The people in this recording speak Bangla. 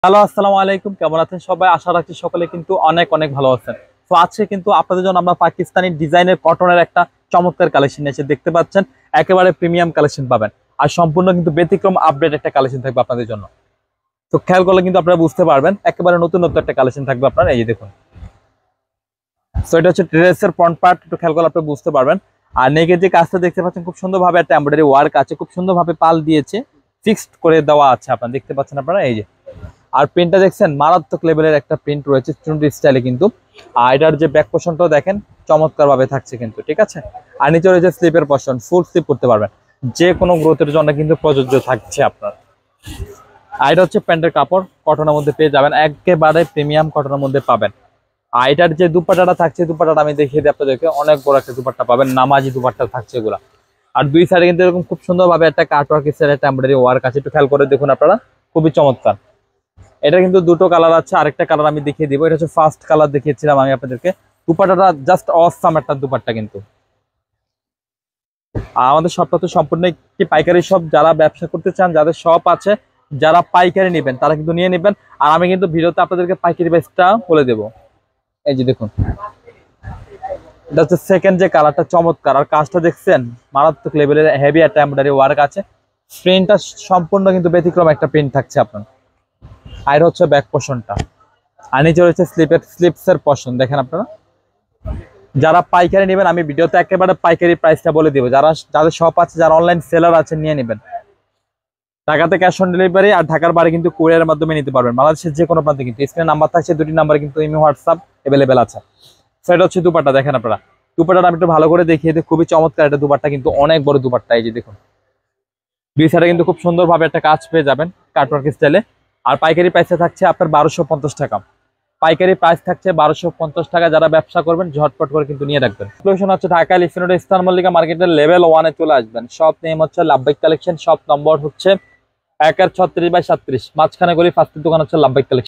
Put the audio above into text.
হ্যালো, আসসালামু আলাইকুম। কেমন আছেন সবাই? আশা রাখছি সকলে কিন্তু অনেক অনেক ভালো আছেন। তো আজকে কিন্তু আপনাদের জন্য আমরা পাকিস্তানি ডিজাইনের কটনের একটা চমৎকার কালেকশন এসে দেখতে পাচ্ছেন। একেবারে প্রিমিয়াম কালেকশন পাবেন আর সম্পূর্ণ কিন্তু ব্যতিক্রম আপডেট একটা কালেকশন থাকবে আপনাদের জন্য। তো খেয়াল করলে কিন্তু আপনারা বুঝতে পারবেন একেবারে নতুন নতুন একটা কালেকশন থাকবে আপনার। এই যে দেখুন, তো এটা হচ্ছে ড্রেসের ফ্রন্ট পার্ট। একটু খেয়াল করলে আপনি বুঝতে পারবেন। আর নেকের যে কাজটা দেখতে পাচ্ছেন খুব সুন্দরভাবে একটা এমব্রয়ডারি ওয়ার্ক আছে, খুব সুন্দরভাবে পাল দিয়েছে, ফিক্সড করে দেওয়া আছে। আপনারা দেখতে পাচ্ছেন আপনারা এই যে। আর প্রিন্টটা দেখছেন মারাত্মক লেভেলের একটা প্রিন্ট রয়েছে চুনরি স্টাইলে কিন্তু। আর এটার যে ব্যাক পোর্শনটাও দেখেন চমৎকার ভাবে থাকছে কিন্তু, ঠিক আছে। আর নিচে রয়েছে স্লিপের পোর্শন, ফুল স্লিপ করতে পারবেন, যে কোনো গ্রোথের জন্য কিন্তু প্রযোজ্য থাকছে আপনার। আর এটা হচ্ছে প্যান্টের কাপড়, কটনের মধ্যে পেয়ে যাবেন, একেবারে প্রিমিয়াম কটনের মধ্যে পাবেন। আর এটার যে দুপাট্টাটা থাকছে, দুপাট্টাটা আমি দেখিয়ে দিই আপনাদেরকে। অনেক বড় একটা দুপাট্টা পাবেন, নামাজি দুপাট্টা থাকছে এগুলা। আর দুই সাইডে কিন্তু এরকম খুব সুন্দরভাবে একটা কাটওয়ার্ক স্টাইলের একটা এমব্রয়ডারি ওয়ার্ক আছে। একটু খেয়াল করে দেখুন আপনারা, খুবই চমৎকার। এটা কিন্তু দুটো কালার আছে, আরেকটা কালার আমি দেখিয়ে দিব। এটা হচ্ছে ফার্স্ট কালার দেখিয়েছিলাম আমি আপনাদেরকে। দুপাট্টাটা জাস্ট অসাম একটা দুপাট্টা কিন্তু। আর আমাদের শপটা তো সম্পূর্ণ একটি পাইকারি শপ। যারা ব্যবসা করতে চান, যাদের শপ আছে, যারা পাইকারি নেবেন তারা কিন্তু নিয়ে নেবেন। আর আমি কিন্তু ভিডিওতে আপনাদেরকে পাইকারি প্রাইসটা বলে দেবো। এই যে দেখুন, এটা হচ্ছে সেকেন্ড যে কালারটা, চমৎকার। আর কাজটা দেখছেন মারাত্মক লেভেলের হেভি একটা এমব্রয়ডারি ওয়ার্ক আছে। প্রিন্টটা সম্পূর্ণ কিন্তু ব্যতিক্রম একটা প্রিন্ট থাকছে আপনার। আর হচ্ছে ব্যাক পোর্শনটা, আর নিচে রয়েছে স্লিপসের পোর্শন দেখেন আপনারা। যারা পাইকারি নেবেন আমি ভিডিওতে একেবারে পাইকারি প্রাইসটা বলে দিব। যাদের শপ আছে, যারা অনলাইন সেলার আছে, নিয়ে নেবেন। ঢাকাতে ক্যাশ অন ডেলিভারি, আর ঢাকার বাইরে কিন্তু কুরিয়ারের মাধ্যমে নিতে পারবেন। বাংলাদেশের যে কোনো প্রান্তে কিন্তু স্ক্রিনে নাম্বার থাকছে, দুটি নাম্বার কিন্তু ইমো হোয়াটসঅ্যাপ অ্যাভেলেবেল আছে। সেটা হচ্ছে দুপাট্টা দেখেন আপনারা। দুপাট্টাটা আমি একটু ভালো করে দেখিয়ে দিই, খুবই চমৎকার একটা দুপাট্টা কিন্তু, অনেক বড় দুপাট্টা। এই যে দেখুন, দুই সাইডে কিন্তু খুব সুন্দরভাবে একটা কাজ পেয়ে যাবেন কাটওয়ার্ক স্টাইলে। আর পাইকারি প্রাইসে থাকছে আপনার 1250 টাকা। পাইকারি প্রাইস থাকছে 1250 টাকা। যারা ব্যবসা করবেন ঝটপট করে কিন্তু নিয়ে রাখবেন। লোকেশন হচ্ছে Dhaka elephant road, eastern Mallika মার্কেটের লেভেল 1-এ চলে আসবেন। শপ নেম হচ্ছে লাভবাইক কালেকশন, শপ নম্বর হচ্ছে 1-36/37, মাঝখানে গলি, ফার্স্টের দোকান হচ্ছে লাভবাইক কালেকশন।